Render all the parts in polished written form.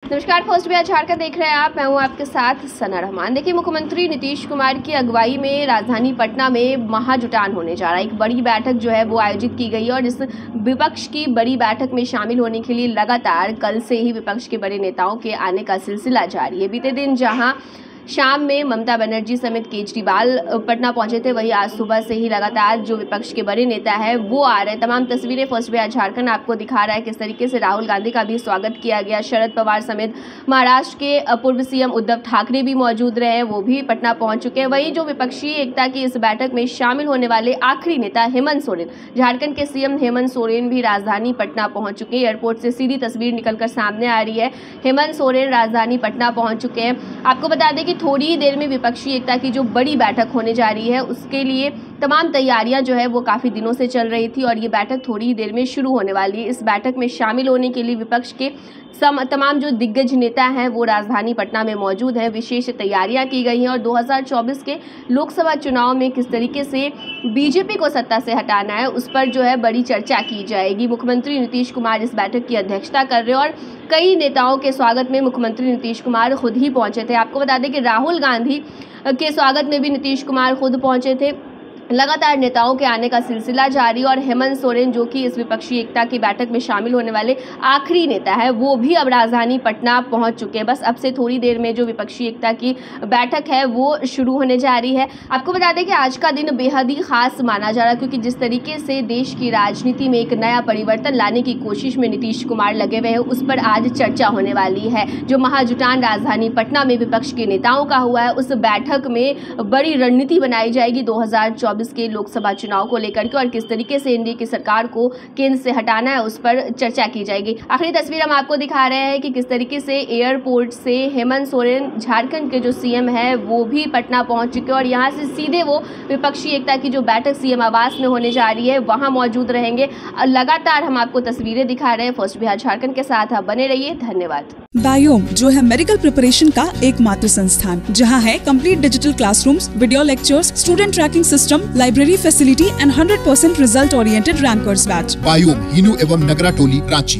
नमस्कार, फर्स्ट बिहार झारखंड देख रहे हैं आप। मैं हूं आपके साथ सना रहमान। देखिए, मुख्यमंत्री नीतीश कुमार की अगुवाई में राजधानी पटना में महाजुटान होने जा रहा है। एक बड़ी बैठक जो है वो आयोजित की गई है और इस विपक्ष की बड़ी बैठक में शामिल होने के लिए लगातार कल से ही विपक्ष के बड़े नेताओं के आने का सिलसिला जारी है। बीते दिन जहां शाम में ममता बनर्जी समेत केजरीवाल पटना पहुंचे थे, वहीं आज सुबह से ही लगातार जो विपक्ष के बड़े नेता हैं वो आ रहे हैं। तमाम तस्वीरें फर्स्ट बिहार झारखंड आपको दिखा रहा है किस तरीके से राहुल गांधी का भी स्वागत किया गया। शरद पवार समेत महाराष्ट्र के पूर्व सीएम उद्धव ठाकरे भी मौजूद रहे हैं, वो भी पटना पहुंच चुके हैं। वहीं जो विपक्षी एकता की इस बैठक में शामिल होने वाले आखिरी नेता हेमंत सोरेन, झारखंड के सीएम हेमंत सोरेन भी राजधानी पटना पहुंच चुके हैं। एयरपोर्ट से सीधी तस्वीर निकलकर सामने आ रही है। हेमंत सोरेन राजधानी पटना पहुंच चुके हैं। आपको बता दें कि थोड़ी ही देर में विपक्षी एकता की जो बड़ी बैठक होने जा रही है उसके लिए तमाम तैयारियां जो है वो काफ़ी दिनों से चल रही थी और ये बैठक थोड़ी ही देर में शुरू होने वाली है। इस बैठक में शामिल होने के लिए विपक्ष के तमाम जो दिग्गज नेता हैं वो राजधानी पटना में मौजूद हैं। विशेष तैयारियां की गई हैं और 2024 के लोकसभा चुनाव में किस तरीके से बीजेपी को सत्ता से हटाना है उस पर जो है बड़ी चर्चा की जाएगी। मुख्यमंत्री नीतीश कुमार इस बैठक की अध्यक्षता कर रहे हैं और कई नेताओं के स्वागत में मुख्यमंत्री नीतीश कुमार खुद ही पहुंचे थे। आपको बता दें कि राहुल गांधी के स्वागत में भी नीतीश कुमार खुद पहुंचे थे। लगातार नेताओं के आने का सिलसिला जारी और हेमंत सोरेन जो कि इस विपक्षी एकता की बैठक में शामिल होने वाले आखिरी नेता है वो भी अब राजधानी पटना पहुंच चुके हैं। बस अब से थोड़ी देर में जो विपक्षी एकता की बैठक है वो शुरू होने जा रही है। आपको बता दें कि आज का दिन बेहद ही खास माना जा रहा है क्योंकि जिस तरीके से देश की राजनीति में एक नया परिवर्तन लाने की कोशिश में नीतीश कुमार लगे हुए हैं उस पर आज चर्चा होने वाली है। जो महाजुटान राजधानी पटना में विपक्ष के नेताओं का हुआ है उस बैठक में बड़ी रणनीति बनाई जाएगी 2024 के लोकसभा चुनाव को लेकर के और किस तरीके से एनडीए की सरकार को केंद्र से हटाना है उस पर चर्चा की जाएगी। आखिरी तस्वीर हम आपको दिखा रहे हैं कि किस तरीके से एयरपोर्ट से हेमंत सोरेन झारखंड के जो सीएम है वो भी पटना पहुंच चुके हैं और यहां से सीधे वो विपक्षी एकता की जो बैठक सीएम आवास में होने जा रही है वहां मौजूद रहेंगे। लगातार हम आपको तस्वीरें दिखा रहे हैं। फर्स्ट बिहार झारखंड के साथ आप बने रहिए। धन्यवाद। बायोम जो है मेडिकल प्रिपरेशन का एकमात्र संस्थान जहां है complete digital classrooms, video lectures, student tracking system, library facility and 100% result oriented rankers batch. बायोम हिनू एवं नगरा टोली, रांची।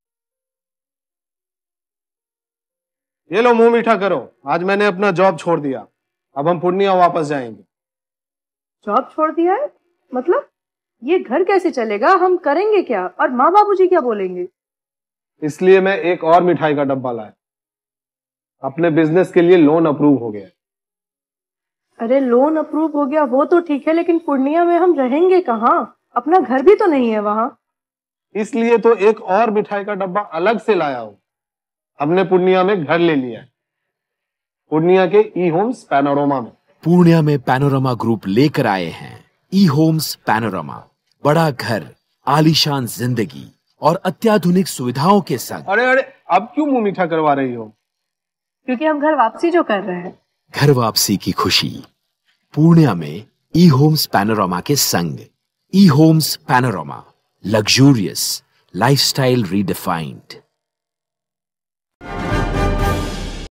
ये लो मुंह मीठा करो, आज मैंने अपना जॉब छोड़ दिया। अब हम पूर्णिया वापस जाएंगे। जॉब छोड़ दिया है? मतलब ये घर कैसे चलेगा? हम करेंगे क्या और माँ बाबूजी क्या बोलेंगे? इसलिए मैं एक और मिठाई का डब्बा लाया। अपने बिजनेस के लिए लोन अप्रूव हो गया। अरे लोन अप्रूव हो गया वो तो ठीक है, लेकिन पूर्णिया में हम रहेंगे कहाँ? अपना घर भी तो नहीं है वहाँ। इसलिए तो एक और मिठाई का डब्बा अलग से लाया हूँ। हमने पूर्णिया में घर ले लिया है, पूर्णिया के ई होम्स पैनोरमा में। पूर्णिया में पैनोरमा ग्रुप लेकर आए हैं ई होम्स पैनोरमा। बड़ा घर, आलीशान जिंदगी और अत्याधुनिक सुविधाओं के संग। अरे अरे, अब क्यों मुंह मीठा करवा रही हो? क्योंकि हम घर वापसी जो कर रहे हैं। घर वापसी की खुशी पूर्णिया में ई होम्स पैनोरमा के संग। ई homes panorama, luxurious lifestyle redefined.